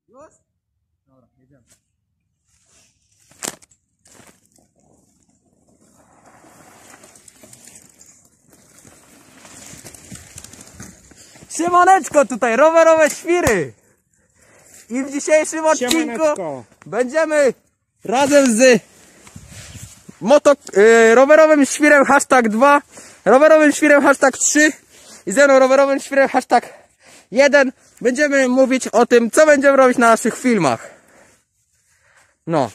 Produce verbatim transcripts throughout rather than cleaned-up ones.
Już? Dobra, jedziemy. Siemaneczko, tutaj rowerowe świry. I w dzisiejszym odcinku Siemaneczko. Będziemy razem z moto, yy, rowerowym świrem hashtag dwa, rowerowym świrem hashtag trzy i ze mną rowerowym świrem hashtag jeden będziemy mówić o tym, co będziemy robić na naszych filmach. No.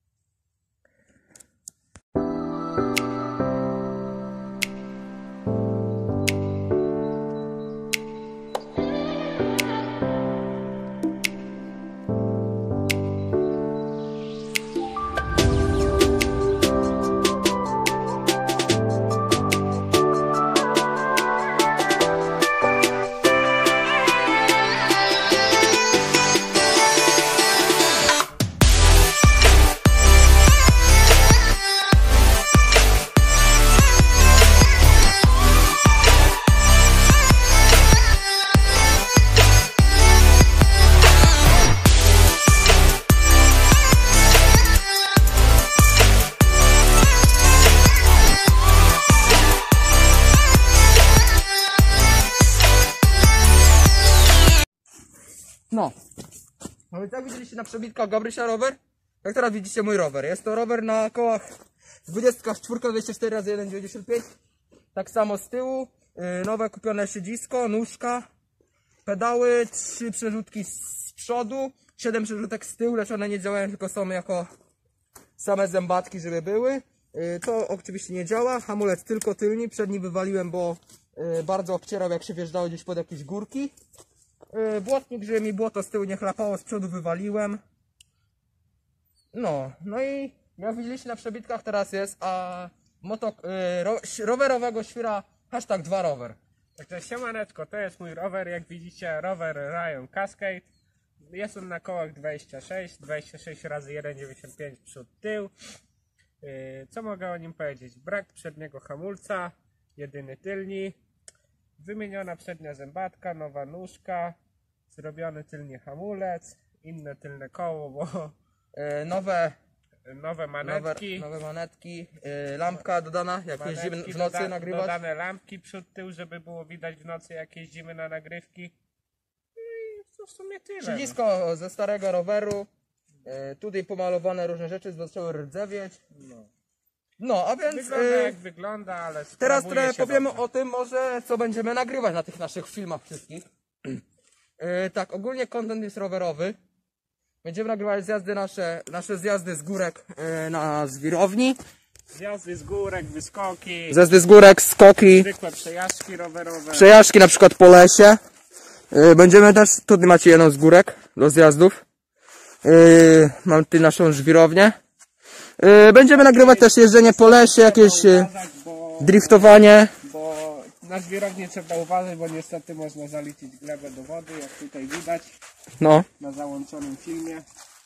No, no więc jak widzieliście na przebitkach Gabrysia rower, tak teraz widzicie mój rower. Jest to rower na kołach dwadzieścia cztery dwieście cztery razy jeden dziewięćdziesiąt pięć. Tak samo z tyłu, yy, nowe kupione siedzisko, nóżka, pedały, trzy przerzutki z przodu, siedem przerzutek z tyłu, lecz one nie działają, tylko są jako same zębatki, żeby były. Yy, to oczywiście nie działa, hamulec tylko tylni, przedni wywaliłem, bo yy, bardzo obcierał, jak się wjeżdżało gdzieś pod jakieś górki. Błotnik, żeby mi błoto z tyłu nie chlapało, z przodu wywaliłem. No, no i jak widzieliście na przebitkach teraz jest, a moto, yy, ro, rowerowego świra hashtag dwa rower. Także siemaneczko, to jest mój rower, jak widzicie rower Ryan Cascade. Jest on na kołach dwadzieścia sześć, dwadzieścia sześć razy jeden dziewięćdziesiąt pięć przód tył. Yy, co mogę o nim powiedzieć? Brak przedniego hamulca, jedyny tylni. Wymieniona przednia zębatka, nowa nóżka, zrobiony tylnie hamulec, inne tylne koło, bo yy, nowe, nowe manetki, nowe, nowe manetki, yy, lampka dodana, jak jeździmy w nocy doda nagrywać. Dodane lampki przód tył, żeby było widać w nocy, jak jeździmy na nagrywki. No i to w sumie tyle. Siedzisko ze starego roweru, yy, tutaj pomalowane różne rzeczy, zaczęły rdzewieć. No. No, a więc wygląda yy, jak wygląda, ale teraz trochę powiemy dobrze. o tym może, co będziemy nagrywać na tych naszych filmach wszystkich. Yy, tak, ogólnie content jest rowerowy. Będziemy nagrywać zjazdy nasze, nasze zjazdy z górek yy, na zwirowni. Zjazdy z górek, wyskoki, Zjazdy z górek, skoki, zwykłe przejażdżki rowerowe. przejażdżki na przykład po lesie. Yy, będziemy też, tutaj macie jedną z górek do zjazdów. Yy, mam tutaj naszą żwirownię. Yy, będziemy nagrywać też jeżdżenie po lesie, jakieś yy, driftowanie. Bo na żwirowni trzeba uważać, bo niestety można zaliczyć glebę do wody, jak tutaj widać No. na załączonym filmie.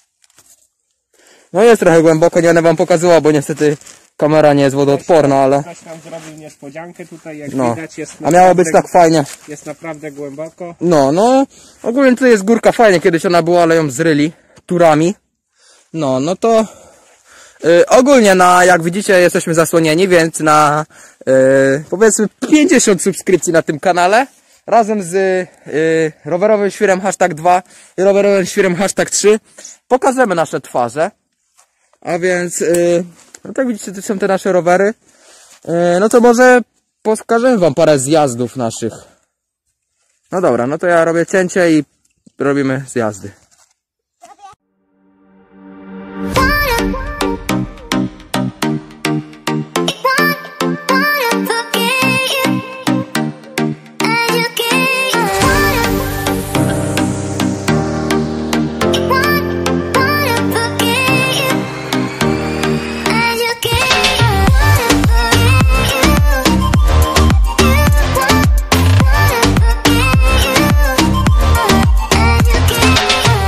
No jest trochę głęboko, nie będę wam pokazywał, bo niestety kamera nie jest wodoodporna, ale... Ktoś nam zrobił niespodziankę tutaj, jak No. widać jest A miało być tak fajnie. Jest naprawdę głęboko. No, no, ogólnie tutaj jest górka fajnie, kiedyś ona była, ale ją zryli turami. No, no to... Yy, ogólnie na, jak widzicie, jesteśmy zasłonieni, więc na yy, powiedzmy pięćdziesiąt subskrypcji na tym kanale. Razem z yy, rowerowym świrem hashtag dwa i rowerowym świrem hashtag trzy pokażemy nasze twarze. A więc, yy, no tak widzicie, to są te nasze rowery. Yy, no to może pokażemy wam parę zjazdów naszych. No dobra, no to ja robię cięcie i robimy zjazdy. And you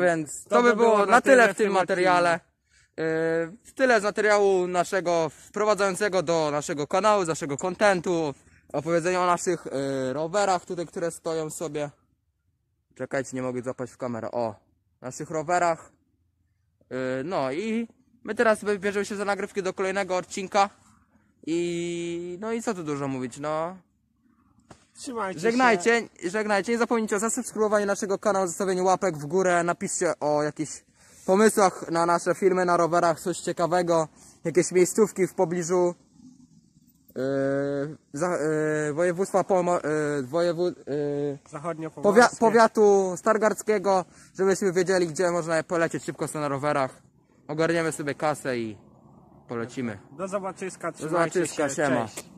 więc to, by było na tyle w tym materiale. Yy, tyle z materiału naszego wprowadzającego do naszego kanału, z naszego kontentu. Opowiedzenia o naszych yy, rowerach tutaj, które stoją sobie. Czekajcie, nie mogę złapać w kamerę. O, naszych rowerach. Yy, no i my teraz bierzemy się za nagrywki do kolejnego odcinka. I no i co tu dużo mówić, no. Trzymajcie Żegnajcie, się. żegnajcie. Nie zapomnijcie o zasubskrybowaniu naszego kanału, zostawieniu łapek w górę. Napiszcie o jakichś pomysłach na nasze filmy na rowerach, coś ciekawego. Jakieś miejscówki w pobliżu yy, za, yy, województwa Pomo yy, wojewó yy, powia powiatu stargardzkiego, żebyśmy wiedzieli, gdzie można polecieć szybko sobie na rowerach. Ogarniemy sobie kasę i polecimy. Do zobaczyska, Do zobaczyska, się. siema. Cześć.